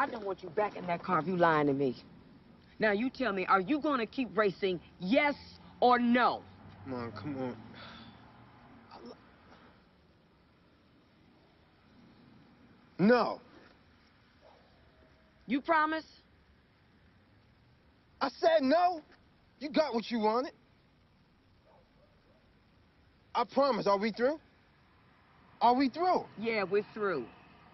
I don't want you back in that car if you lying to me. Now, you tell me, are you gonna keep racing, yes or no? Mom, come on. No. You promise? I said no. You got what you wanted. I promise. Are we through? Are we through? Yeah, we're through.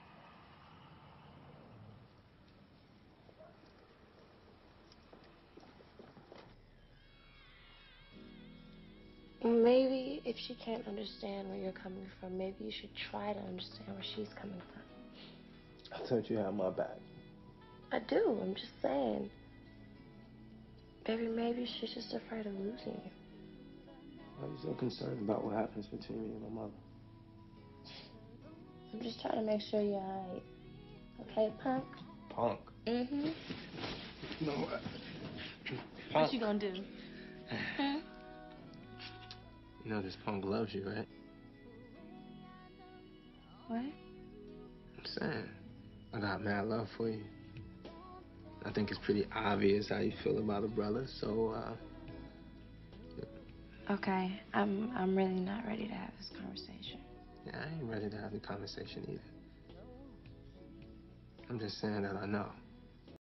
Maybe if she can't understand where you're coming from, maybe you should try to understand where she's coming from. I thought you had my back. I do, I'm just saying. Baby, maybe she's just afraid of losing you. Why are you so concerned about what happens between me and my mother? I'm just trying to make sure you're alright. Okay, punk? Punk? Mm-hmm. You know what? What you gonna do? Huh? You know this punk loves you, right? What? I'm saying, I got mad love for you. I think it's pretty obvious how you feel about a brother, so, Okay, I'm really not ready to have this conversation. yeah, I ain't ready to have the conversation either. I'm just saying that I know.